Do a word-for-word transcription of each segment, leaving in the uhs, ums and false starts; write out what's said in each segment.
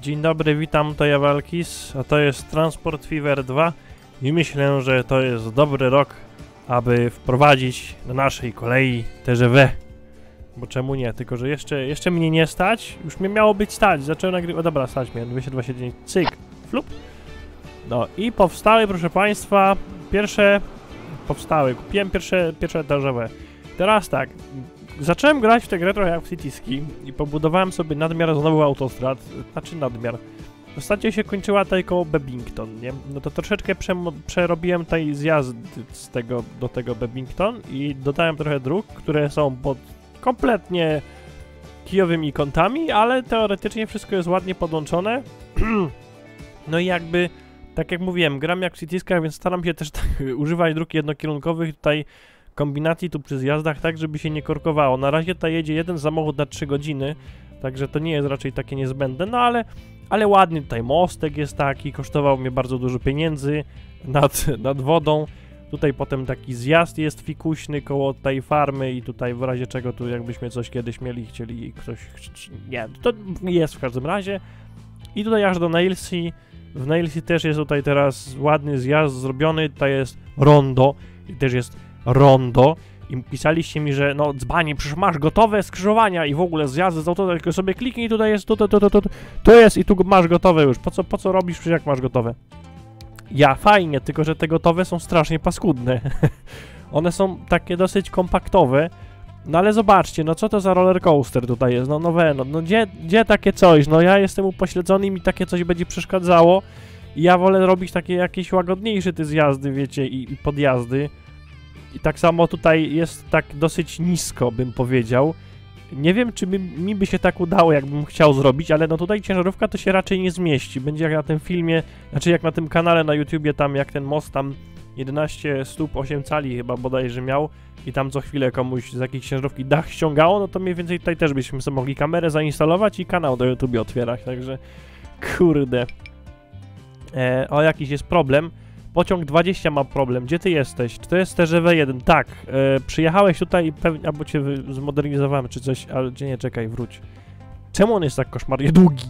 Dzień dobry, witam, to ja Walkis, a to jest Transport Fever dwa i myślę, że to jest dobry rok, aby wprowadzić na naszej kolei T G V. Bo czemu nie, tylko że jeszcze, jeszcze mnie nie stać, już mnie miało być stać, zacząłem nagrywać, o dobra, stać mnie, dwieście dwadzieścia dziewięć, cyk, flup. No i powstały, proszę państwa, pierwsze, powstały, kupiłem pierwsze, pierwsze T G V. Teraz tak, zacząłem grać w tę grę trochę jak w Cityski i pobudowałem sobie nadmiar znowu autostrad, znaczy nadmiar. Ostatnio się kończyła tutaj koło Bebington, nie? No to troszeczkę prze przerobiłem tutaj zjazd z tego do tego Bebington i dodałem trochę dróg, które są pod kompletnie kijowymi kątami, ale teoretycznie wszystko jest ładnie podłączone. No i jakby, tak jak mówiłem, gram jak w Cityskach, więc staram się też tak używać dróg jednokierunkowych tutaj kombinacji tu przy zjazdach, tak żeby się nie korkowało. Na razie tutaj jedzie jeden samochód na trzy godziny, także to nie jest raczej takie niezbędne, no ale, ale ładny tutaj mostek jest taki, kosztował mnie bardzo dużo pieniędzy nad, nad wodą. Tutaj potem taki zjazd jest fikuśny koło tej farmy i tutaj w razie czego tu jakbyśmy coś kiedyś mieli, chcieli ktoś, nie, to jest w każdym razie. I tutaj aż do Nailsea, w Nailsea też jest tutaj teraz ładny zjazd zrobiony, tutaj jest rondo i też jest rondo i pisaliście mi, że no dzbanie, przecież masz gotowe skrzyżowania i w ogóle zjazdy z auto, tylko sobie kliknij, tutaj jest, tu, tu, tu, tu, tu, tu jest i tu masz gotowe już, po co, po co robisz, przecież jak masz gotowe? Ja, fajnie, tylko że te gotowe są strasznie paskudne. One są takie dosyć kompaktowe, no ale zobaczcie, no co to za roller coaster tutaj jest, no nowe, no, no gdzie, gdzie takie coś, no ja jestem upośledzony i mi takie coś będzie przeszkadzało i ja wolę robić takie jakieś łagodniejsze te zjazdy, wiecie, i, i podjazdy. I tak samo tutaj jest tak dosyć nisko, bym powiedział. Nie wiem, czy by, mi by się tak udało, jakbym chciał zrobić, ale no tutaj ciężarówka to się raczej nie zmieści. Będzie jak na tym filmie, znaczy jak na tym kanale na YouTubie, tam jak ten most tam jedenaście stóp osiem cali chyba bodajże miał i tam co chwilę komuś z jakiejś ciężarówki dach ściągało, no to mniej więcej tutaj też byśmy sobie mogli kamerę zainstalować i kanał do YouTubie otwierać, także kurde. E, o, jakiś jest problem. Pociąg dwadzieścia ma problem. Gdzie ty jesteś? Czy to jest T G V jeden? Tak. E, przyjechałeś tutaj i pewnie... Albo cię zmodernizowałem, czy coś... Ale gdzie nie, czekaj, wróć. Czemu on jest tak koszmarnie długi?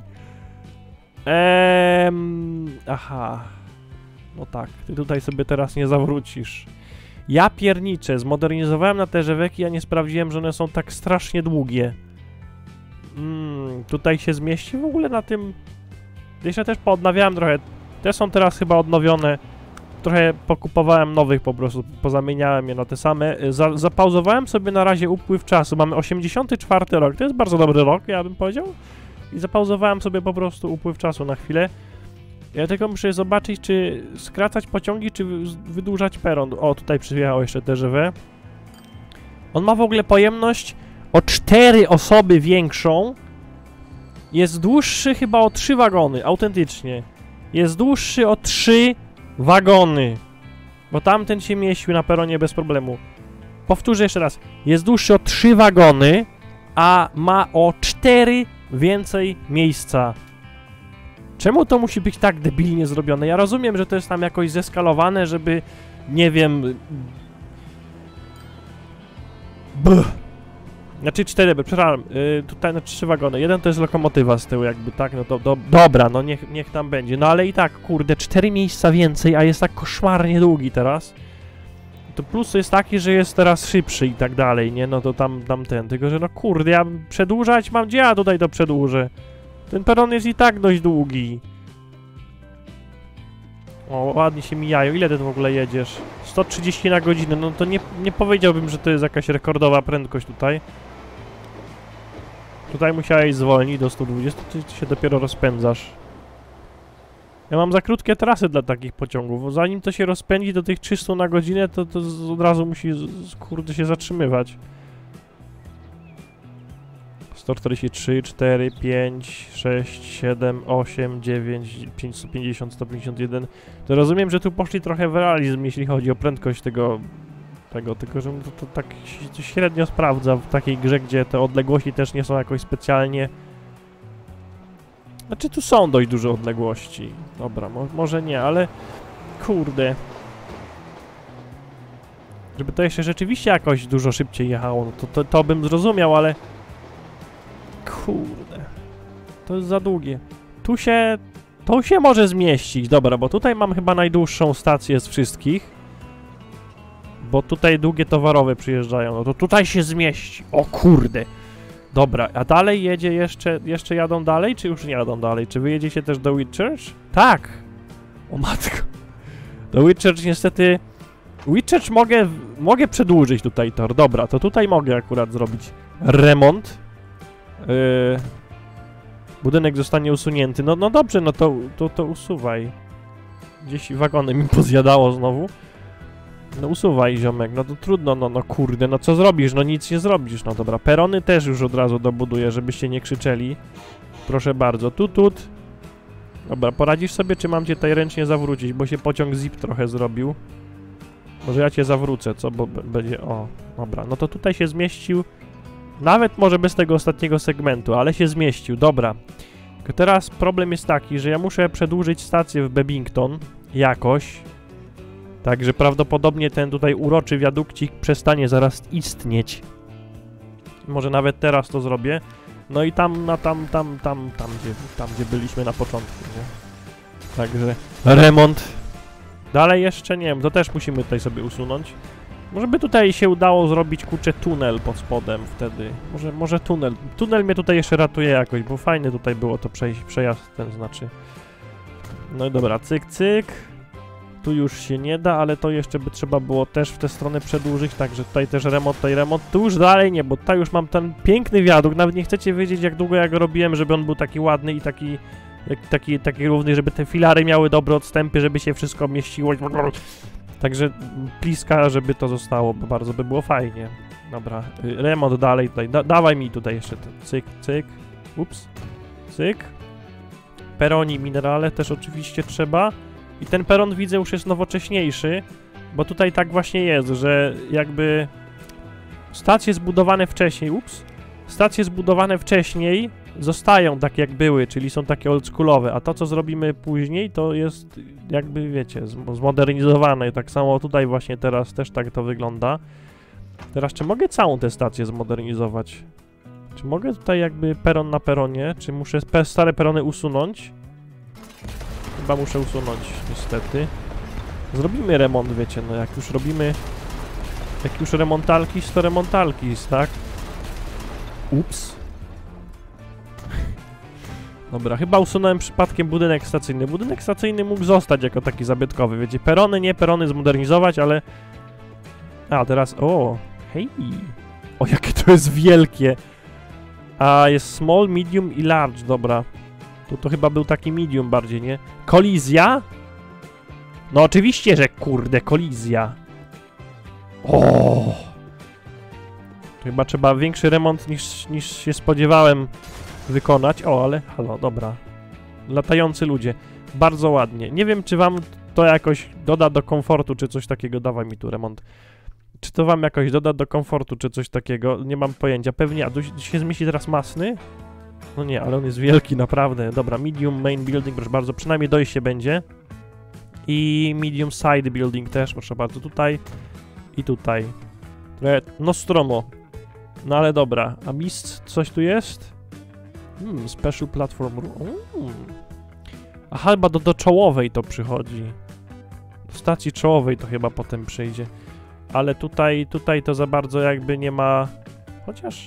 Eee, aha. No tak. Ty tutaj sobie teraz nie zawrócisz. Ja pierniczę. Zmodernizowałem na T G V-ki, a nie sprawdziłem, że one są tak strasznie długie. Mm, tutaj się zmieści w ogóle na tym... Jeszcze też poodnawiałem trochę. Te są teraz chyba odnowione. Trochę pokupowałem nowych po prostu, pozamieniałem je na te same. Za, zapauzowałem sobie na razie upływ czasu. Mamy osiemdziesiąty czwarty rok, to jest bardzo dobry rok, ja bym powiedział. I zapauzowałem sobie po prostu upływ czasu na chwilę. Ja tylko muszę zobaczyć, czy skracać pociągi, czy wydłużać peron. O, tutaj przyjechało jeszcze T G V. On ma w ogóle pojemność o cztery osoby większą. Jest dłuższy chyba o trzy wagony, autentycznie. Jest dłuższy o trzy wagony, bo tamten się mieścił na peronie bez problemu. Powtórzę jeszcze raz. Jest dłuższy o trzy wagony, a ma o cztery więcej miejsca. Czemu to musi być tak debilnie zrobione? Ja rozumiem, że to jest tam jakoś zeskalowane, żeby, nie wiem... Buh. Znaczy cztery, przepraszam, yy, tutaj na trzy wagony. Jeden to jest lokomotywa z tyłu jakby, tak? No to do, dobra, no niech, niech tam będzie. No ale i tak, kurde, cztery miejsca więcej, a jest tak koszmarnie długi teraz. To plus jest taki, że jest teraz szybszy i tak dalej, nie? No to tam, tam ten, tylko że no kurde, ja przedłużać mam, gdzie ja tutaj to przedłużę? Ten peron jest i tak dość długi. O, ładnie się mijają. Ile ty w ogóle jedziesz? sto trzydzieści na godzinę, no to nie, nie powiedziałbym, że to jest jakaś rekordowa prędkość tutaj. Tutaj musiałeś zwolnić do stu dwudziestu, ty się dopiero rozpędzasz. Ja mam za krótkie trasy dla takich pociągów. Zanim to się rozpędzi do tych trzystu na godzinę, to, to z, od razu musi, z, kurde, się zatrzymywać. sto czterdzieści trzy, cztery, pięć, sześć, siedem, osiem, dziewięć, pięćset pięćdziesiąt, sto pięćdziesiąt jeden. To rozumiem, że tu poszli trochę w realizm, jeśli chodzi o prędkość tego, tego tylko że to, to tak się średnio sprawdza w takiej grze, gdzie te odległości też nie są jakoś specjalnie... Znaczy tu są dość duże odległości. Dobra, mo może nie, ale kurde. Żeby to jeszcze rzeczywiście jakoś dużo szybciej jechało, no to, to, to bym zrozumiał, ale... Kurde. To jest za długie. tu się... To się może zmieścić, dobra, bo tutaj mam chyba najdłuższą stację z wszystkich. Bo tutaj długie towarowe przyjeżdżają, no to tutaj się zmieści. O kurde. Dobra, a dalej jedzie jeszcze, jeszcze jadą dalej, czy już nie jadą dalej? Czy wy jedziecie też do Whitchurch? Tak! O matko. Do Whitchurch niestety... Whitchurch mogę, mogę przedłużyć tutaj tor. Dobra, to tutaj mogę akurat zrobić remont. Yy, budynek zostanie usunięty. No, no dobrze, no to, to, to usuwaj. Gdzieś wagony mi pozjadało znowu. No usuwaj, ziomek, no to trudno, no, no kurde, no co zrobisz? No nic nie zrobisz, no dobra. Perony też już od razu dobuduję, żebyście nie krzyczeli. Proszę bardzo, tut, tut. Dobra, poradzisz sobie, czy mam cię tutaj ręcznie zawrócić, bo się pociąg zip trochę zrobił. Może ja cię zawrócę, co, bo będzie, o, dobra, no to tutaj się zmieścił. Nawet może bez tego ostatniego segmentu, ale się zmieścił, dobra. Tylko teraz problem jest taki, że ja muszę przedłużyć stację w Bebington jakoś. Także prawdopodobnie ten tutaj uroczy wiadukcik przestanie zaraz istnieć. Może nawet teraz to zrobię. No i tam, na tam, tam, tam, tam, gdzie, tam, gdzie byliśmy na początku, nie? Także remont. Dalej jeszcze, nie wiem, to też musimy tutaj sobie usunąć. Może by tutaj się udało zrobić, kurczę, tunel pod spodem wtedy. Może, może tunel. Tunel mnie tutaj jeszcze ratuje jakoś, bo fajny tutaj było to przejść, przejazd ten, znaczy. No i dobra, cyk, cyk. Tu już się nie da, ale to jeszcze by trzeba było też w tę stronę przedłużyć, także tutaj też remont, tutaj remont. Tu już dalej nie, bo tutaj już mam ten piękny wiadukt. Nawet nie chcecie wiedzieć, jak długo ja go robiłem, żeby on był taki ładny i taki, jak, taki, taki równy, żeby te filary miały dobre odstępy, żeby się wszystko mieściło. Także bliska, żeby to zostało, bo bardzo by było fajnie. Dobra, remont dalej tutaj. Da, dawaj mi tutaj jeszcze ten cyk, cyk. Ups. Cyk. Peroni minerale też oczywiście trzeba. I ten peron, widzę, już jest nowocześniejszy, bo tutaj tak właśnie jest, że jakby stacje zbudowane wcześniej, ups, stacje zbudowane wcześniej zostają tak jak były, czyli są takie oldschoolowe, a to co zrobimy później to jest jakby, wiecie, zmodernizowane i tak samo tutaj właśnie teraz też tak to wygląda. Teraz czy mogę całą tę stację zmodernizować? Czy mogę tutaj jakby peron na peronie, czy muszę stare perony usunąć? Chyba muszę usunąć, niestety. Zrobimy remont, wiecie, no jak już robimy... Jak już remontalki, to remontalki, tak? Ups. Dobra, chyba usunąłem przypadkiem budynek stacyjny. Budynek stacyjny mógł zostać jako taki zabytkowy, wiecie. Perony, nie, perony zmodernizować, ale... A, teraz... O, hej! O, jakie to jest wielkie! A, jest small, medium i large, dobra. To, to chyba był taki medium bardziej, nie? Kolizja? No oczywiście, że kurde, kolizja. O! To chyba trzeba większy remont niż, niż się spodziewałem wykonać. O, ale halo, dobra. Latający ludzie. Bardzo ładnie. Nie wiem, czy wam to jakoś doda do komfortu, czy coś takiego. Dawaj mi tu remont. Czy to wam jakoś doda do komfortu, czy coś takiego? Nie mam pojęcia. Pewnie. A tu się zmieści teraz masny? No nie, ale on jest wielki, naprawdę. Dobra, medium main building, proszę bardzo, przynajmniej dojście będzie. I medium side building też, proszę bardzo, tutaj i tutaj. Nostromo. No ale dobra, a mist, coś tu jest? Hmm, special platform. Mm. Aha, chyba do, do czołowej to przychodzi. Do stacji czołowej to chyba potem przyjdzie. Ale tutaj, tutaj to za bardzo jakby nie ma... Chociaż...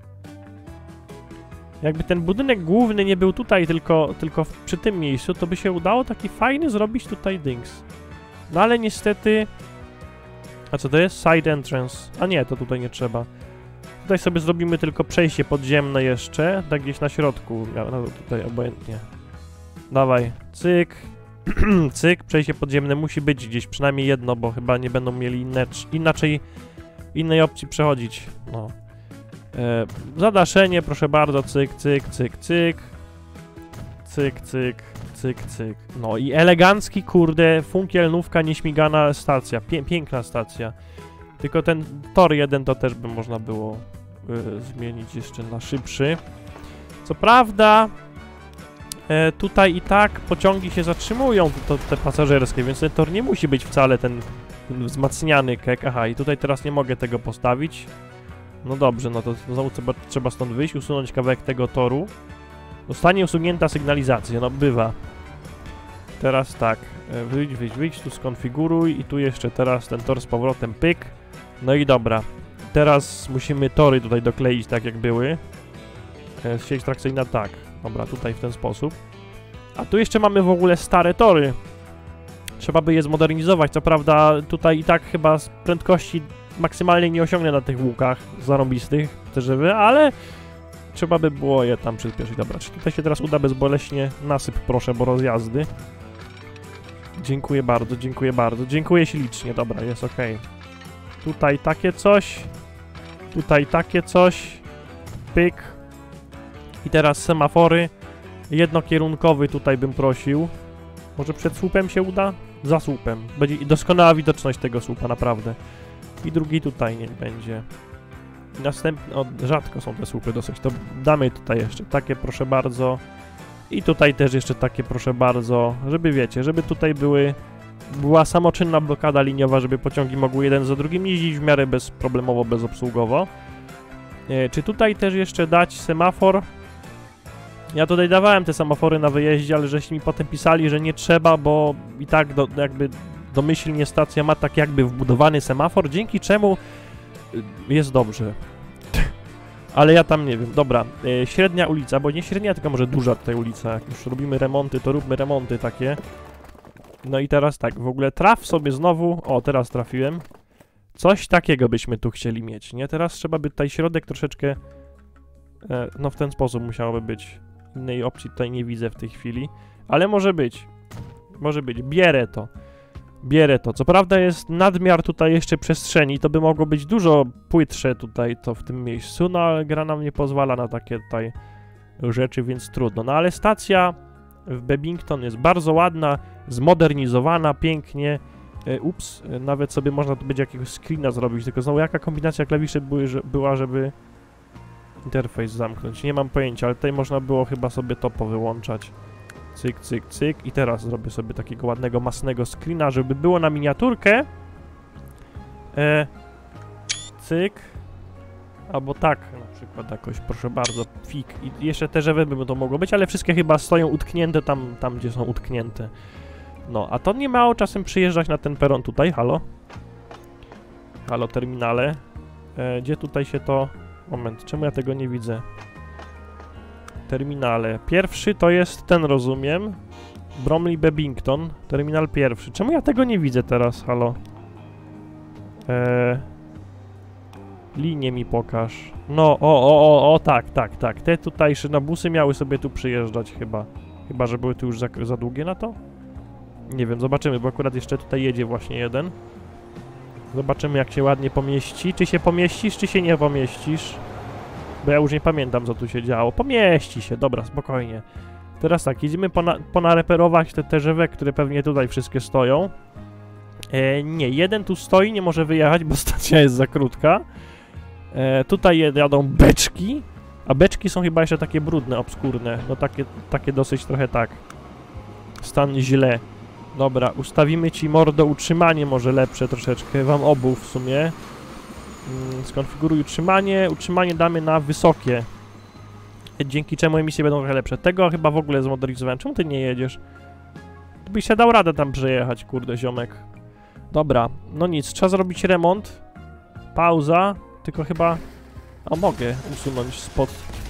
Jakby ten budynek główny nie był tutaj, tylko, tylko w, przy tym miejscu, to by się udało taki fajny zrobić tutaj dings. No ale niestety... A co to jest? Side entrance. A nie, to tutaj nie trzeba. Tutaj sobie zrobimy tylko przejście podziemne jeszcze, tak gdzieś na środku. Ja, no tutaj obojętnie. Dawaj, cyk. Cyk, przejście podziemne musi być gdzieś, przynajmniej jedno, bo chyba nie będą mieli inne, inaczej innej opcji przechodzić. No. E, zadaszenie, proszę bardzo, cyk, cyk, cyk, cyk. Cyk, cyk, cyk, cyk. No i elegancki, kurde, funkielnówka, nieśmigana stacja. Pię piękna stacja. Tylko ten tor jeden to też by można było y, zmienić jeszcze na szybszy. Co prawda, e, tutaj i tak pociągi się zatrzymują, to, te pasażerskie, więc ten tor nie musi być wcale ten, ten wzmacniany kek. Aha, i tutaj teraz nie mogę tego postawić. No dobrze, no to znowu trzeba, trzeba stąd wyjść, usunąć kawałek tego toru. Zostanie usunięta sygnalizacja, no bywa. Teraz tak, wyjdź, wyjdź, wyjdź, tu skonfiguruj i tu jeszcze teraz ten tor z powrotem, pyk. No i dobra. Teraz musimy tory tutaj dokleić tak jak były. E, sieć trakcyjna tak. Dobra, tutaj w ten sposób. A tu jeszcze mamy w ogóle stare tory. Trzeba by je zmodernizować. Co prawda tutaj i tak chyba z prędkości maksymalnie nie osiągnę na tych łukach zarąbistych, te żywy, ale trzeba by było je tam przyspieszyć. Dobra, czy tutaj się teraz uda bezboleśnie? Nasyp proszę, bo rozjazdy. Dziękuję bardzo, dziękuję bardzo. Dziękuję ślicznie. Dobra, jest ok. Tutaj takie coś. Tutaj takie coś. Pyk. I teraz semafory. Jednokierunkowy tutaj bym prosił. Może przed słupem się uda? Za słupem. Będzie doskonała widoczność tego słupa, naprawdę. I drugi tutaj niech będzie. I następny... O, rzadko są te słupy dosyć. To damy tutaj jeszcze takie, proszę bardzo. I tutaj też jeszcze takie, proszę bardzo. Żeby wiecie, żeby tutaj były... Była samoczynna blokada liniowa, żeby pociągi mogły jeden za drugim jeździć w miarę bezproblemowo, bezobsługowo. E, czy tutaj też jeszcze dać semafor? Ja tutaj dawałem te semafory na wyjeździe, ale żeście mi potem pisali, że nie trzeba, bo i tak do, jakby domyślnie stacja ma tak jakby wbudowany semafor, dzięki czemu jest dobrze. Ale ja tam nie wiem. Dobra, e, średnia ulica, bo nie średnia, tylko może duża tutaj ulica. Jak już robimy remonty, to róbmy remonty takie. No i teraz tak, w ogóle traf sobie znowu, o teraz trafiłem, coś takiego byśmy tu chcieli mieć, nie? Teraz trzeba by tutaj środek troszeczkę, e, no w ten sposób musiałoby być, innej opcji tutaj nie widzę w tej chwili, ale może być, może być, bierę to, bierę to, co prawda jest nadmiar tutaj jeszcze przestrzeni, to by mogło być dużo płytsze tutaj to w tym miejscu, no ale gra nam nie pozwala na takie tutaj rzeczy, więc trudno, no ale stacja w Bebington jest bardzo ładna, zmodernizowana, pięknie. E, ups, e, nawet sobie można tu będzie jakiegoś screena zrobić, tylko znowu jaka kombinacja klawiszy były, że, była, żeby interfejs zamknąć. Nie mam pojęcia, ale tutaj można było chyba sobie to powyłączać. Cyk, cyk, cyk. I teraz zrobię sobie takiego ładnego, masnego screena, żeby było na miniaturkę. E, cyk. Albo tak, na przykład jakoś, proszę bardzo, fik. I jeszcze te żewy by to mogło być, ale wszystkie chyba stoją utknięte tam, tam gdzie są utknięte. No, a to nie miało czasem przyjeżdżać na ten peron tutaj, halo? Halo, terminale. E, gdzie tutaj się to... Moment, czemu ja tego nie widzę? Terminale. Pierwszy to jest ten, rozumiem. Bromley Bebington, terminal pierwszy. Czemu ja tego nie widzę teraz, halo? Eee... Linię mi pokaż. No, o, o, o, o, tak, tak, tak. Te tutaj szynobusy miały sobie tu przyjeżdżać chyba. Chyba, że były tu już za, za długie na to? Nie wiem, zobaczymy, bo akurat jeszcze tutaj jedzie właśnie jeden. Zobaczymy, jak się ładnie pomieści. Czy się pomieścisz, czy się nie pomieścisz? Bo ja już nie pamiętam, co tu się działo. Pomieści się, dobra, spokojnie. Teraz tak, jedziemy pona ponareperować te T G V, które pewnie tutaj wszystkie stoją. E, nie, jeden tu stoi, nie może wyjechać, bo stacja jest za krótka. E, tutaj jadą beczki, a beczki są chyba jeszcze takie brudne, obskurne. No takie, takie dosyć trochę tak. Stan źle. Dobra, ustawimy ci mordo utrzymanie może lepsze troszeczkę, wam obu w sumie. Mm, skonfiguruj utrzymanie, utrzymanie damy na wysokie. Dzięki czemu emisje będą trochę lepsze. Tego chyba w ogóle zmodernizowałem. Czemu ty nie jedziesz? Tu byś się dał radę tam przejechać, kurde ziomek. Dobra, no nic, trzeba zrobić remont. Pauza, tylko chyba... O, mogę usunąć spod...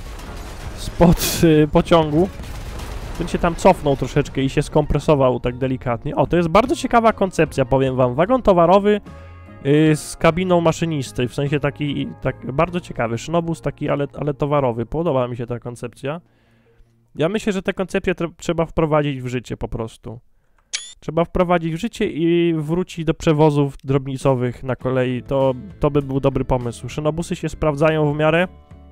spod yy, pociągu. Ten się tam cofnął troszeczkę i się skompresował tak delikatnie. O, to jest bardzo ciekawa koncepcja, powiem wam. Wagon towarowy yy, z kabiną maszynisty, w sensie taki, tak, bardzo ciekawy. Szynobus taki, ale, ale towarowy. Podoba mi się ta koncepcja. Ja myślę, że tę koncepcję trzeba wprowadzić w życie po prostu. Trzeba wprowadzić w życie i wrócić do przewozów drobnicowych na kolei. To, to by był dobry pomysł. Szynobusy się sprawdzają w miarę.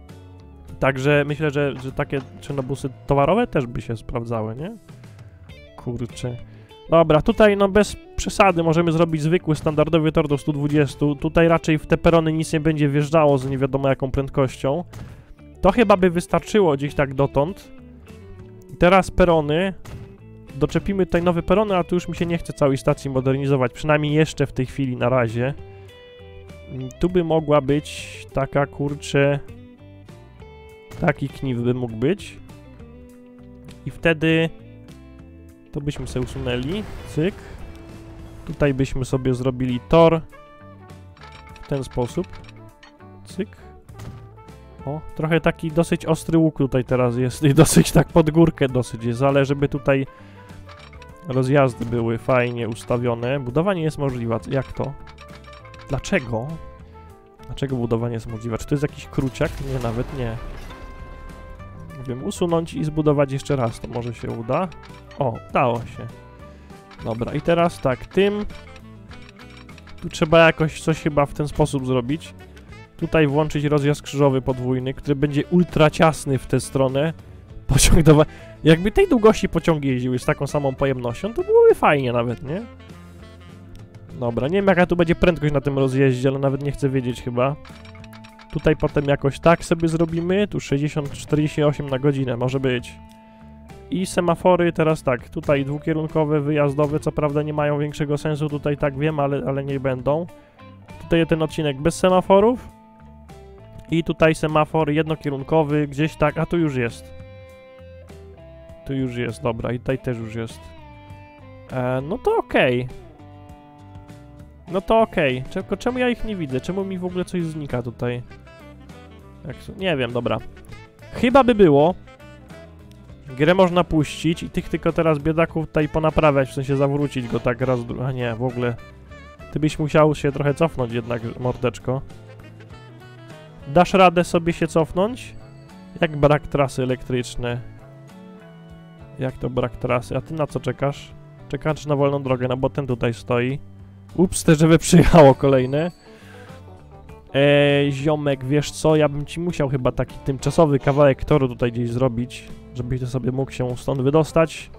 Także myślę, że, że takie szynobusy towarowe też by się sprawdzały, nie? Kurczę. Dobra, tutaj no bez przesady możemy zrobić zwykły, standardowy tor do stu dwudziestu. Tutaj raczej w te perony nic nie będzie wjeżdżało z nie wiadomo jaką prędkością. To chyba by wystarczyło gdzieś tak dotąd. Teraz perony. Doczepimy tutaj nowe perony, a tu już mi się nie chce całej stacji modernizować. Przynajmniej jeszcze w tej chwili, na razie. Tu by mogła być taka, kurczę... Taki kniw by mógł być. I wtedy to byśmy sobie usunęli. Cyk. Tutaj byśmy sobie zrobili tor w ten sposób. Cyk. O, trochę taki dosyć ostry łuk tutaj teraz jest i dosyć tak pod górkę dosyć jest, ale żeby tutaj rozjazdy były fajnie ustawione. Budowanie jest możliwe. Jak to? Dlaczego? Dlaczego budowanie jest możliwe? Czy to jest jakiś kruciak? Nie, nawet nie. Nie wiem, usunąć i zbudować jeszcze raz, to może się uda. O, udało się. Dobra, i teraz tak, tym... Tu trzeba jakoś coś chyba w ten sposób zrobić. Tutaj włączyć rozjazd krzyżowy podwójny, który będzie ultra ciasny w tę stronę. Pociąg do... Jakby tej długości pociągi jeździły z taką samą pojemnością, to byłoby fajnie nawet, nie? Dobra, nie wiem jaka tu będzie prędkość na tym rozjeździe, ale nawet nie chcę wiedzieć chyba. Tutaj potem jakoś tak sobie zrobimy. Tu sześćdziesiąt czterdzieści osiem na godzinę może być. I semafory teraz tak, tutaj dwukierunkowe, wyjazdowe, co prawda nie mają większego sensu, tutaj tak wiem, ale, ale niech będą. Tutaj ten odcinek bez semaforów. I tutaj semafor jednokierunkowy, gdzieś tak, a tu już jest. Tu już jest, dobra, i tutaj też już jest. E, no to okej. Okay. No to okej. Okay. Czemu, czemu ja ich nie widzę? Czemu mi w ogóle coś znika tutaj? Jak, nie wiem, dobra. Chyba by było. Grę można puścić i tych tylko teraz biedaków tutaj ponaprawiać, w sensie zawrócić go tak raz, a nie, w ogóle. Ty byś musiał się trochę cofnąć jednak, mordeczko. Dasz radę sobie się cofnąć? Jak brak trasy elektryczne? Jak to brak trasy? A ty na co czekasz? Czekasz na wolną drogę, no bo ten tutaj stoi. Ups, też żeby przyjechało kolejne. Eee, ziomek, wiesz co? Ja bym ci musiał chyba taki tymczasowy kawałek toru tutaj gdzieś zrobić, żebyś ty sobie mógł się stąd wydostać.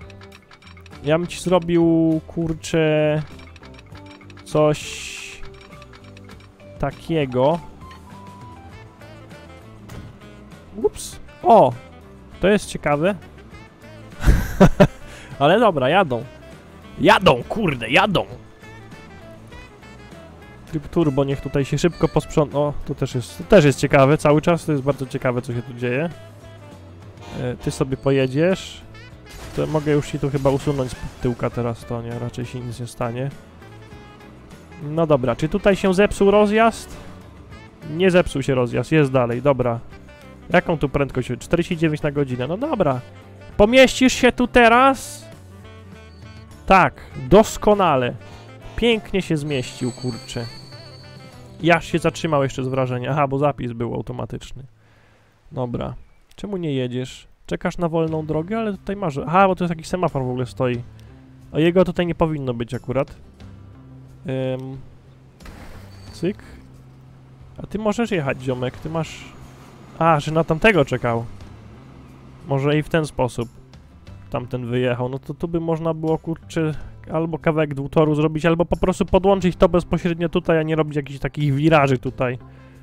Ja bym ci zrobił, kurczę, coś takiego. Ups. O! To jest ciekawe. Ale dobra, jadą. Jadą, kurde, jadą! Tryb turbo, niech tutaj się szybko posprząta. O, to też jest, to też jest ciekawe cały czas, to jest bardzo ciekawe, co się tu dzieje. E, ty sobie pojedziesz. To mogę już ci tu chyba usunąć z tyłka teraz, to nie, raczej się nic nie stanie. No dobra, czy tutaj się zepsuł rozjazd? Nie zepsuł się rozjazd, jest dalej, dobra. Jaką tu prędkość? czterdzieści dziewięć na godzinę, no dobra. Pomieścisz się tu teraz? Tak, doskonale. Pięknie się zmieścił, kurczę. Jaż się zatrzymał jeszcze z wrażenia. Aha, bo zapis był automatyczny. Dobra. Czemu nie jedziesz? Czekasz na wolną drogę, ale tutaj masz... Aha, bo to jest jakiś semafor w ogóle stoi. A jego tutaj nie powinno być akurat. Ym... Cyk. A ty możesz jechać, ziomek. Ty masz... A, że na tamtego czekał. Może i w ten sposób. Tamten wyjechał. No to tu by można było, kurczę, albo kawałek dwutoru zrobić, albo po prostu podłączyć to bezpośrednio tutaj, a nie robić jakichś takich wiraży tutaj.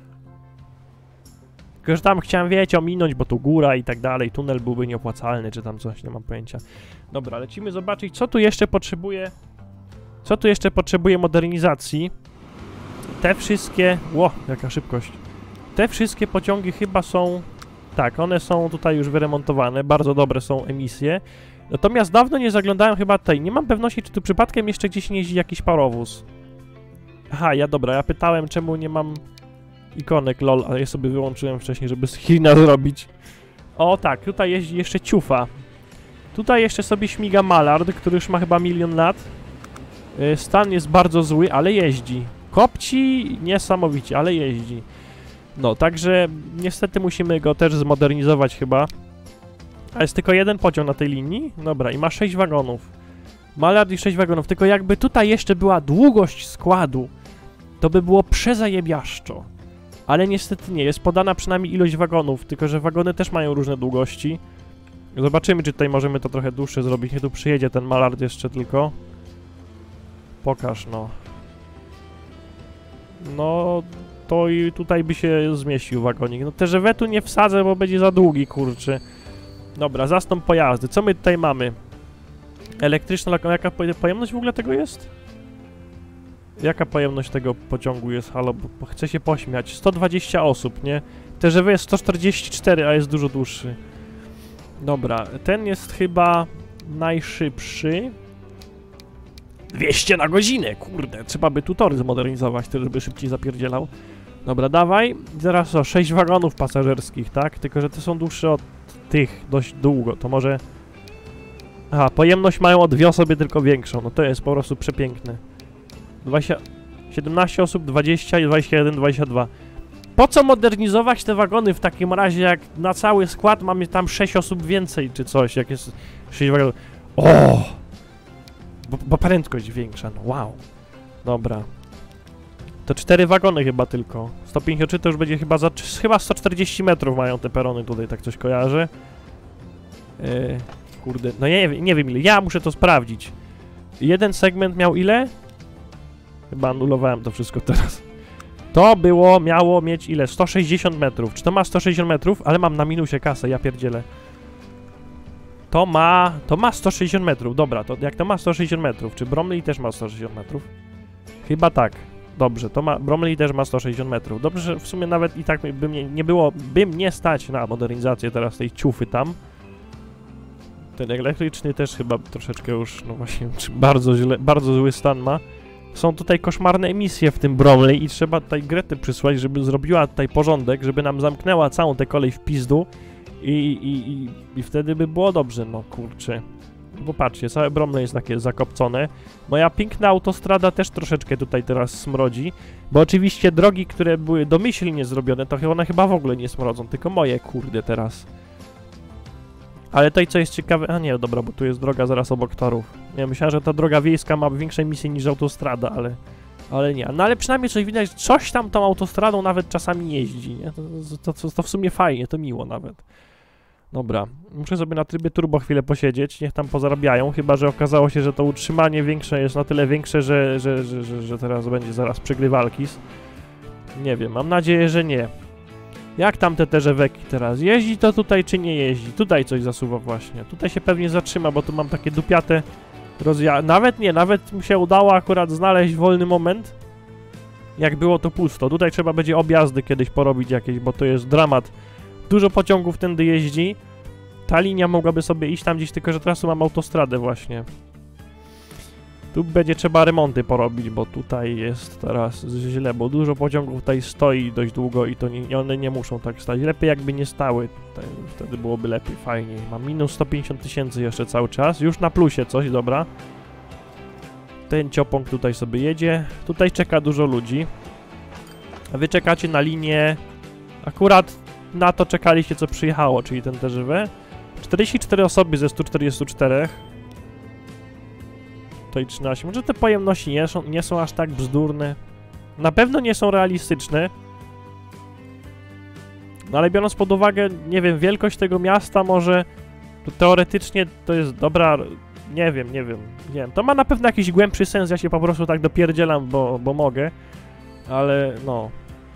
Tylko, że tam chciałem, wiecie, ominąć, bo tu góra i tak dalej, tunel byłby nieopłacalny, czy tam coś, nie mam pojęcia. Dobra, lecimy zobaczyć, co tu jeszcze potrzebuje, co tu jeszcze potrzebuje modernizacji. Te wszystkie, ło, jaka szybkość. Te wszystkie pociągi chyba są, tak, one są tutaj już wyremontowane, bardzo dobre są emisje. Natomiast dawno nie zaglądałem chyba tutaj, nie mam pewności, czy tu przypadkiem jeszcze gdzieś nie jeździ jakiś parowóz. Aha, ja dobra, ja pytałem, czemu nie mam ikonek lol, ale ja sobie wyłączyłem wcześniej, żeby screena zrobić. O tak, tutaj jeździ jeszcze ciufa. Tutaj jeszcze sobie śmiga Mallard, który już ma chyba milion lat. Stan jest bardzo zły, ale jeździ. Kopci niesamowicie, ale jeździ. No, także niestety musimy go też zmodernizować chyba. A jest tylko jeden pociąg na tej linii? Dobra, i ma sześć wagonów. Mallard i sześć wagonów, tylko jakby tutaj jeszcze była długość składu, to by było przezajebiaszczo. Ale niestety nie, jest podana przynajmniej ilość wagonów, tylko że wagony też mają różne długości. Zobaczymy, czy tutaj możemy to trochę dłuższe zrobić. Nie tu przyjedzie ten Mallard jeszcze tylko. Pokaż, no. No, to i tutaj by się zmieścił wagonik. No te żewetu nie wsadzę, bo będzie za długi, kurczę. Dobra, zastąp pojazdy. Co my tutaj mamy? Elektryczna lokomotywa. Jaka pojemność w ogóle tego jest? Jaka pojemność tego pociągu jest? Halo, bo chcę się pośmiać. sto dwadzieścia osób, nie? Te żewy jest sto czterdzieści cztery, a jest dużo dłuższy. Dobra, ten jest chyba najszybszy. dwieście na godzinę, kurde. Trzeba by tu tory zmodernizować, żeby szybciej zapierdzielał. Dobra, dawaj. Zaraz o, sześć wagonów pasażerskich, tak? Tylko, że te są dłuższe od tych dość długo. To może... Aha, pojemność mają od dwie osoby tylko większą. No to jest po prostu przepiękne. dwadzieścia... siedemnaście osób, dwadzieścia i dwadzieścia jeden, dwadzieścia dwa. Po co modernizować te wagony w takim razie, jak na cały skład mamy tam sześć osób więcej, czy coś, jak jest sześć wagonów. O! Bo, bo prędkość większa, no wow. Dobra. To cztery wagony chyba tylko. sto pięćdziesiąt trzy to już będzie chyba za... Chyba sto czterdzieści metrów mają te perony tutaj, tak coś kojarzę. Yy, kurde, no nie, nie wiem ile. Ja muszę to sprawdzić. Jeden segment miał ile? Chyba anulowałem to wszystko teraz. To było, miało mieć ile? sto sześćdziesiąt metrów. Czy to ma sto sześćdziesiąt metrów? Ale mam na minusie kasę, ja pierdzielę. To ma... To ma sto sześćdziesiąt metrów. Dobra, to jak to ma sto sześćdziesiąt metrów? Czy Bromley też ma sto sześćdziesiąt metrów? Chyba tak. Dobrze, to ma... Bromley też ma sto sześćdziesiąt metrów. Dobrze, że w sumie nawet i tak by mnie nie było... By mnie stać na modernizację teraz tej ciufy tam. Ten elektryczny też chyba troszeczkę już, no właśnie, bardzo źle, bardzo zły stan ma. Są tutaj koszmarne emisje w tym Bromley i trzeba tutaj Gretę przysłać, żeby zrobiła tutaj porządek, żeby nam zamknęła całą tę kolej w pizdu i, i, i, i wtedy by było dobrze, no kurczę. Bo patrzcie, całe Bromley jest takie zakopcone. Moja piękna autostrada też troszeczkę tutaj teraz smrodzi, bo oczywiście drogi, które były domyślnie zrobione, to one chyba w ogóle nie smrodzą, tylko moje, kurde, teraz. Ale tutaj co jest ciekawe... A nie, dobra, bo tu jest droga zaraz obok torów. Ja myślałem, że ta droga wiejska ma większe emisje niż autostrada, ale... Ale nie. No ale przynajmniej coś widać, coś tam tą autostradą nawet czasami jeździ, nie? To, to, to, to w sumie fajnie, to miło nawet. Dobra. Muszę sobie na trybie turbo chwilę posiedzieć, niech tam pozarabiają, chyba że okazało się, że to utrzymanie większe jest na tyle większe, że, że, że, że, że teraz będzie zaraz przegrywalkis. Nie wiem, mam nadzieję, że nie. Jak tam te terzeweki teraz? Jeździ to tutaj, czy nie jeździ? Tutaj coś zasuwa właśnie. Tutaj się pewnie zatrzyma, bo tu mam takie dupiate rozja... Nawet nie, nawet mi się udało akurat znaleźć wolny moment. Jak było to pusto. Tutaj trzeba będzie objazdy kiedyś porobić jakieś, bo to jest dramat. Dużo pociągów tędy jeździ. Ta linia mogłaby sobie iść tam gdzieś, tylko że teraz tu mam autostradę właśnie. Tu będzie trzeba remonty porobić, bo tutaj jest teraz źle, bo dużo pociągów tutaj stoi dość długo i to nie, one nie muszą tak stać. Lepiej jakby nie stały, tutaj, wtedy byłoby lepiej, fajniej. Mam minus sto pięćdziesiąt tysięcy jeszcze cały czas, już na plusie coś, dobra. Ten ciopąg tutaj sobie jedzie, tutaj czeka dużo ludzi. A wy czekacie na linię, akurat na to czekaliście co przyjechało, czyli ten T G V. czterdzieści cztery osoby ze stu czterdziestu czterech. Tutaj trzynaście. Może te pojemności nie są, nie są aż tak bzdurne. Na pewno nie są realistyczne. No ale biorąc pod uwagę, nie wiem, wielkość tego miasta, może to teoretycznie to jest dobra... Nie wiem, nie wiem, nie wiem. To ma na pewno jakiś głębszy sens, ja się po prostu tak dopierdzielam, bo, bo mogę. Ale no...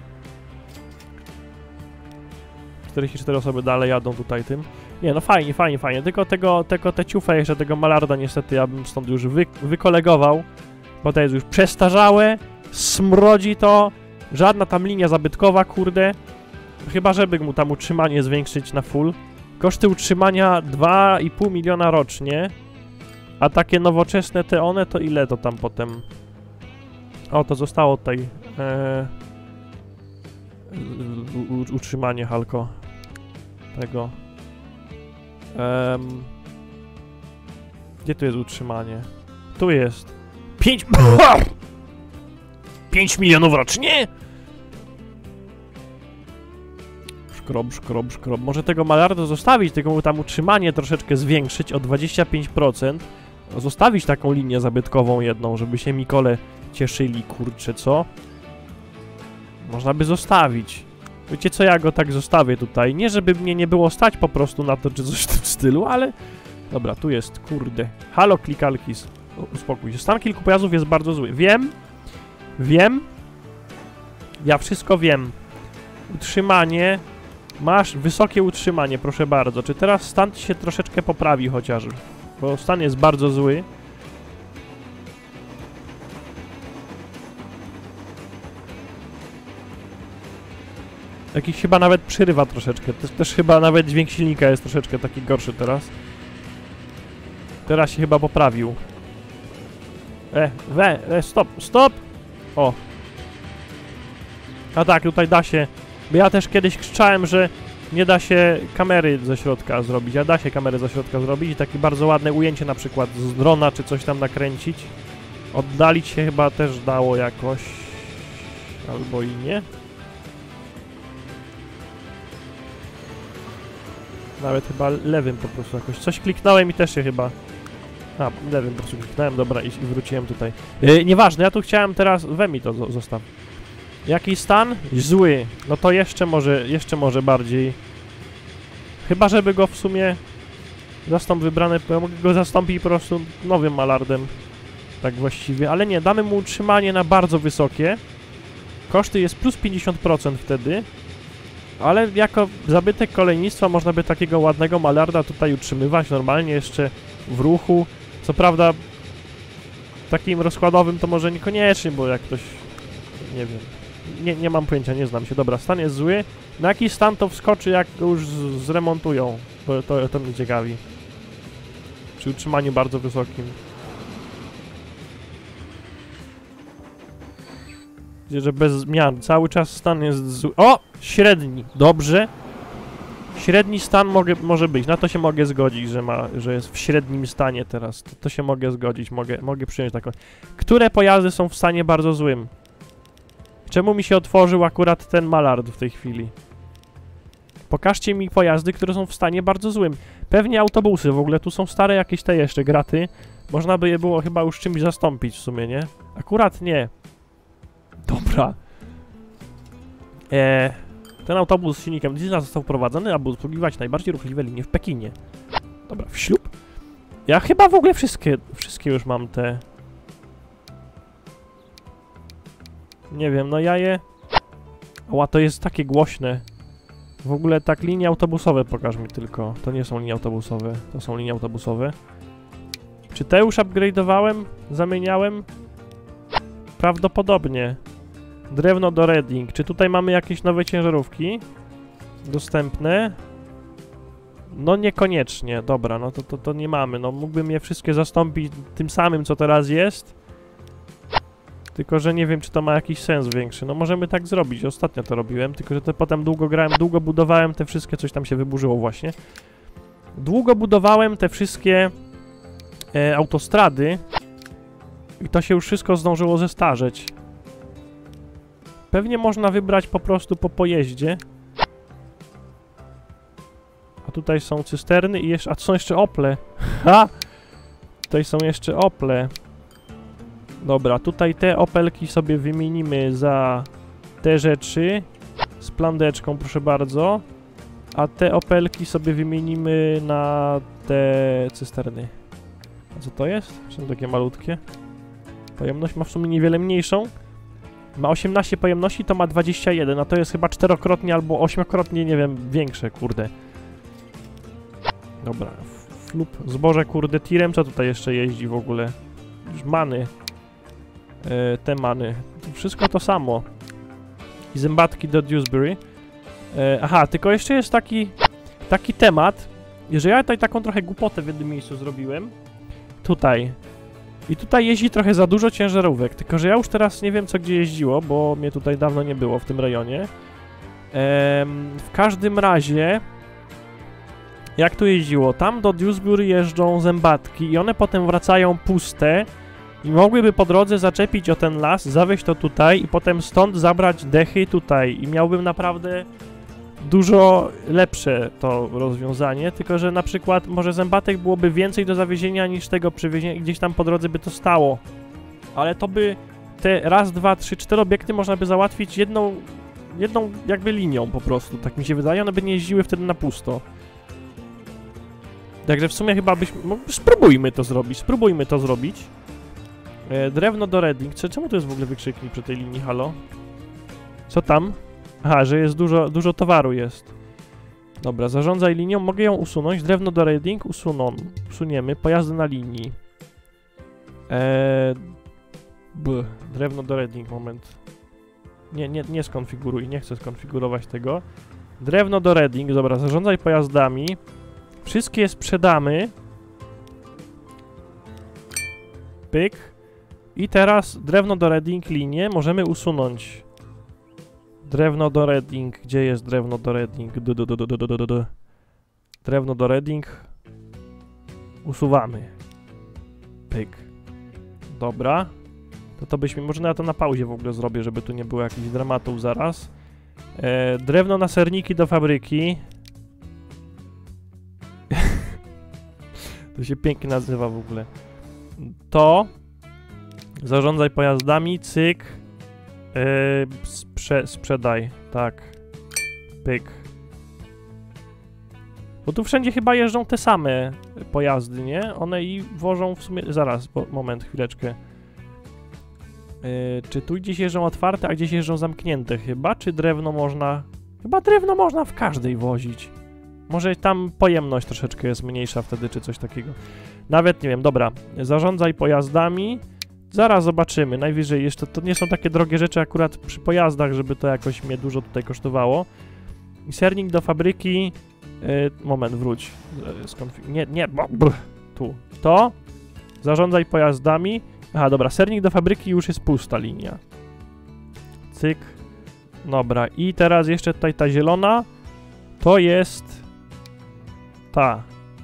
czterdzieści cztery osoby dalej jadą tutaj tym. Nie, no fajnie, fajnie, fajnie. Tylko tego, tego te ciufę jeszcze, tego Malarda niestety ja bym stąd już wy, wykolegował. Bo to jest już przestarzałe, smrodzi to, żadna tam linia zabytkowa, kurde. Chyba, żeby mu tam utrzymanie zwiększyć na full. Koszty utrzymania dwa i pół miliona rocznie. A takie nowoczesne te one, to ile to tam potem... O, to zostało tutaj... E... U, utrzymanie, Halko. Tego... Um, gdzie tu jest utrzymanie? Tu jest. Pięć... Pięć milionów rocznie? Szkrob, szkrob, szkrob. Może tego Malarda zostawić, tylko mu tam utrzymanie troszeczkę zwiększyć o dwadzieścia pięć procent. Zostawić taką linię zabytkową jedną, żeby się Mikole cieszyli, kurczę, co? Można by zostawić. Wiecie co, ja go tak zostawię tutaj. Nie, żeby mnie nie było stać po prostu na to, czy coś w tym stylu, ale... Dobra, tu jest, kurde. Halo, klikalkis. Uspokój się. Stan kilku pojazdów jest bardzo zły. Wiem. Wiem. Ja wszystko wiem. Utrzymanie. Masz wysokie utrzymanie, proszę bardzo. Czy teraz stan ci się troszeczkę poprawi chociaż? Bo stan jest bardzo zły. Jakiś chyba nawet przyrywa troszeczkę. Też, też chyba nawet dźwięk silnika jest troszeczkę taki gorszy teraz. Teraz się chyba poprawił. E, we, e, stop, stop! O. A tak, tutaj da się... Bo ja też kiedyś krzyczałem, że nie da się kamery ze środka zrobić, a da się kamery ze środka zrobić i takie bardzo ładne ujęcie na przykład z drona czy coś tam nakręcić. Oddalić się chyba też dało jakoś... Albo i nie. Nawet chyba lewym po prostu jakoś. Coś kliknąłem i też się chyba... A, lewym po prostu kliknąłem, dobra, i, i wróciłem tutaj. Yy, nieważne, ja tu chciałem teraz... We mi to zostaw. Jaki stan? Zły. No to jeszcze może, jeszcze może bardziej. Chyba, żeby go w sumie... Zastąp wybrany, ja mogę go zastąpić po prostu nowym malardem. Tak właściwie, ale nie, damy mu utrzymanie na bardzo wysokie. Koszty jest plus pięćdziesiąt procent wtedy. Ale jako zabytek kolejnictwa można by takiego ładnego malarda tutaj utrzymywać normalnie jeszcze w ruchu. Co prawda takim rozkładowym to może niekoniecznie, bo jak ktoś... Nie wiem. Nie, nie mam pojęcia, nie znam się. Dobra, stan jest zły. Na jaki stan to wskoczy, jak go już zremontują? Bo to, to mnie ciekawi. Przy utrzymaniu bardzo wysokim. Widzę, że bez zmian. Cały czas stan jest zły. O! Średni. Dobrze. Średni stan mogę, może być. Na to się mogę zgodzić, że ma, że jest w średnim stanie teraz. To, to się mogę zgodzić. Mogę, mogę przyjąć taką. Które pojazdy są w stanie bardzo złym? Czemu mi się otworzył akurat ten malard w tej chwili? Pokażcie mi pojazdy, które są w stanie bardzo złym. Pewnie autobusy, w ogóle tu są stare jakieś te jeszcze graty. Można by je było chyba już czymś zastąpić w sumie, nie? Akurat nie. Dobra. Eee, ten autobus z silnikiem diesla został wprowadzony, aby obsługiwać najbardziej ruchliwe linie w Pekinie. Dobra, w ślub. Ja chyba w ogóle wszystkie, wszystkie już mam te... Nie wiem, no ja je... Ała, to jest takie głośne. W ogóle tak linie autobusowe pokaż mi tylko. To nie są linie autobusowe, to są linie autobusowe. Czy te już upgrade'owałem? Zamieniałem? Prawdopodobnie. Drewno do Reading. Czy tutaj mamy jakieś nowe ciężarówki? Dostępne? No niekoniecznie. Dobra, no to, to, to nie mamy. No mógłbym je wszystkie zastąpić tym samym, co teraz jest. Tylko, że nie wiem, czy to ma jakiś sens większy. No możemy tak zrobić. Ostatnio to robiłem, tylko że to potem długo grałem, długo budowałem te wszystkie, coś tam się wyburzyło właśnie. Długo budowałem te wszystkie e, autostrady i to się już wszystko zdążyło zestarzeć. Pewnie można wybrać po prostu po pojeździe. A tutaj są cysterny i jeszcze... A to są jeszcze Ople. Ha! Tutaj są jeszcze Ople. Dobra, tutaj te Opelki sobie wymienimy za te rzeczy. Z plandeczką, proszę bardzo. A te Opelki sobie wymienimy na te cysterny. A co to jest? Są takie malutkie. Pojemność ma w sumie niewiele mniejszą. Ma osiemnaście pojemności, to ma dwadzieścia jeden, a to jest chyba czterokrotnie albo ośmiokrotnie, nie wiem, większe, kurde. Dobra, flup, zboże, kurde, tirem, co tutaj jeszcze jeździ w ogóle? Już many. E, te many. To wszystko to samo. I zębatki do Dewsbury. E, aha, tylko jeszcze jest taki, taki temat, że ja tutaj taką trochę głupotę w jednym miejscu zrobiłem. Tutaj. I tutaj jeździ trochę za dużo ciężarówek, tylko że ja już teraz nie wiem, co gdzie jeździło, bo mnie tutaj dawno nie było w tym rejonie. Ehm, w każdym razie, jak tu jeździło? Tam do Dewsbury jeżdżą zębatki i one potem wracają puste i mogłyby po drodze zaczepić o ten las, zawieźć to tutaj i potem stąd zabrać dechy tutaj i miałbym naprawdę dużo lepsze to rozwiązanie, tylko że na przykład może zębatek byłoby więcej do zawiezienia niż tego przywiezienia i gdzieś tam po drodze by to stało. Ale to by te raz, dwa, trzy, cztery obiekty można by załatwić jedną, jedną jakby linią po prostu, tak mi się wydaje, one by nie jeździły wtedy na pusto. Także w sumie chyba byśmy... No, spróbujmy to zrobić, spróbujmy to zrobić. E, drewno do Reading. Czemu to jest w ogóle wykrzyknik przy tej linii, halo? Co tam? Aha, że jest dużo, dużo towaru jest. Dobra, zarządzaj linią. Mogę ją usunąć. Drewno do Reading. Usuną. Usuniemy. Pojazdy na linii. Eee... B. Drewno do Reading. Moment. Nie, nie, nie skonfiguruj, nie chcę skonfigurować tego. Drewno do Reading, dobra, zarządzaj pojazdami. Wszystkie sprzedamy. Pyk. I teraz drewno do Reading linię możemy usunąć. Drewno do Reading, gdzie jest drewno do Reading? Du, du, du, du, du, du, du, du. Drewno do Reading. Usuwamy. Pyk. Dobra. To to byśmy, może na to na pauzie w ogóle zrobię, żeby tu nie było jakichś dramatów zaraz. E, drewno na serniki do fabryki. To się pięknie nazywa w ogóle. To. Zarządzaj pojazdami, cyk. E, sprze sprzedaj, tak. Pyk. Bo tu wszędzie chyba jeżdżą te same pojazdy, nie? One i wożą w sumie... Zaraz, bo, moment, chwileczkę. Yy, czy tu gdzieś jeżdżą otwarte, a gdzieś jeżdżą zamknięte chyba? Czy drewno można... Chyba drewno można w każdej wozić. Może tam pojemność troszeczkę jest mniejsza wtedy, czy coś takiego. Nawet nie wiem, dobra. Zarządzaj pojazdami. Zaraz zobaczymy. Najwyżej jeszcze to nie są takie drogie rzeczy akurat przy pojazdach, żeby to jakoś mnie dużo tutaj kosztowało. I sernik do fabryki... Yy, moment, wróć. Yy, nie, nie, brr, tu. To. Zarządzaj pojazdami. Aha, dobra, sernik do fabryki już jest pusta linia. Cyk. Dobra, i teraz jeszcze tutaj ta zielona. To jest ta.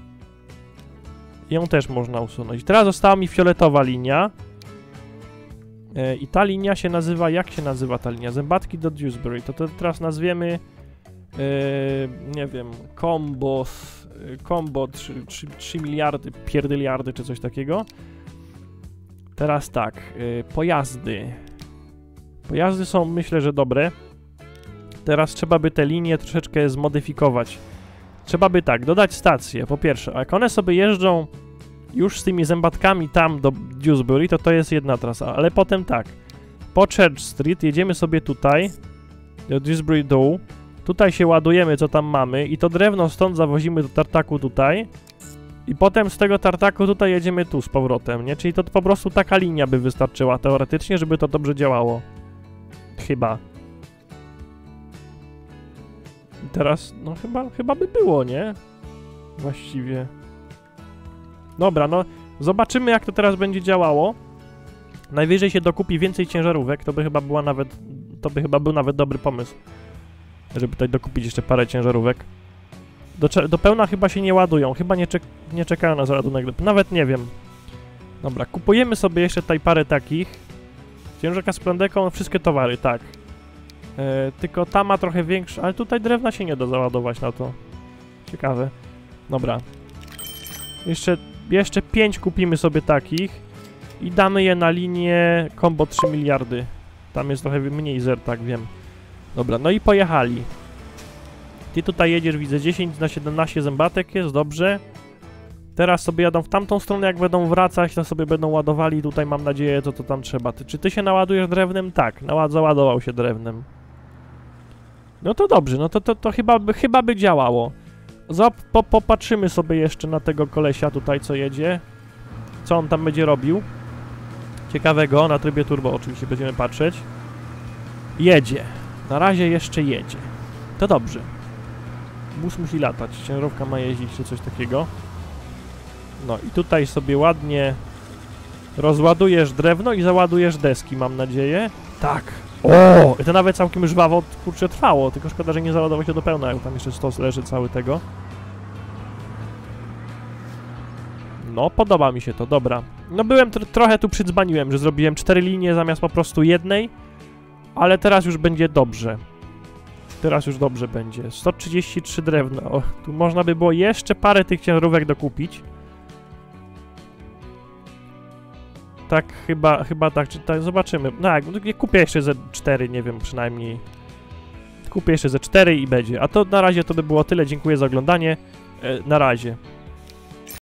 Ją też można usunąć. Teraz została mi fioletowa linia. Yy, I ta linia się nazywa, jak się nazywa ta linia? Zębatki do Dewsbury. To, to teraz nazwiemy... Yy, nie wiem, combo, yy, combo trzy miliardy, pierdyliardy czy coś takiego. Teraz tak, yy, pojazdy. Pojazdy są, myślę, że dobre. Teraz trzeba by te linie troszeczkę zmodyfikować. Trzeba by tak, dodać stacje, po pierwsze. A jak one sobie jeżdżą już z tymi zębatkami tam do Dewsbury, to to jest jedna trasa. Ale potem tak, po Church Street jedziemy sobie tutaj, do Dewsbury dół. Tutaj się ładujemy, co tam mamy i to drewno stąd zawozimy do tartaku tutaj i potem z tego tartaku tutaj jedziemy tu z powrotem, nie? Czyli to po prostu taka linia by wystarczyła teoretycznie, żeby to dobrze działało. Chyba. I teraz, no chyba, chyba by było, nie? Właściwie. Dobra, no zobaczymy, jak to teraz będzie działało. Najwyżej się dokupi więcej ciężarówek, to by chyba była nawet, to by chyba był nawet dobry pomysł. Żeby tutaj dokupić jeszcze parę ciężarówek. Do, do pełna chyba się nie ładują, chyba nie, czek nie czekają na załadunek, nawet nie wiem. Dobra, kupujemy sobie jeszcze tutaj parę takich. Ciężarka z plandeką, wszystkie towary, tak. E, tylko ta ma trochę większe, ale tutaj drewna się nie da załadować na to. Ciekawe. Dobra. Jeszcze, jeszcze pięć kupimy sobie takich. I damy je na linię combo trzy miliardy. Tam jest trochę mniej zer, tak wiem. Dobra, no i pojechali. Ty tutaj jedziesz, widzę, dziesięć na siedemnaście zębatek jest, dobrze. Teraz sobie jadą w tamtą stronę, jak będą wracać, to sobie będą ładowali. Tutaj mam nadzieję, co to tam trzeba. Ty, czy ty się naładujesz drewnem? Tak, naład załadował się drewnem. No to dobrze, no to, to, to chyba, by, chyba by działało. Zop, po, popatrzymy sobie jeszcze na tego kolesia tutaj, co jedzie. Co on tam będzie robił. Ciekawego, na trybie turbo oczywiście będziemy patrzeć. Jedzie. Na razie jeszcze jedzie. To dobrze. Bus musi latać, ciężarówka ma jeździć czy coś takiego. No i tutaj sobie ładnie rozładujesz drewno i załadujesz deski, mam nadzieję. Tak. O! I to nawet całkiem żwawo, kurczę, trwało, tylko szkoda, że nie załadował się do pełna, jak tam jeszcze stos leży cały tego. No, podoba mi się to, dobra. No byłem, tr trochę tu przydzbaniłem, że zrobiłem cztery linie zamiast po prostu jednej. Ale teraz już będzie dobrze. Teraz już dobrze będzie. sto trzydzieści trzy drewna. O, tu można by było jeszcze parę tych ciężarówek dokupić. Tak, chyba, chyba tak, czy tak, zobaczymy. No, jak kupię jeszcze ze cztery, nie wiem, przynajmniej. Kupię jeszcze ze cztery i będzie. A to na razie to by było tyle. Dziękuję za oglądanie. E, na razie.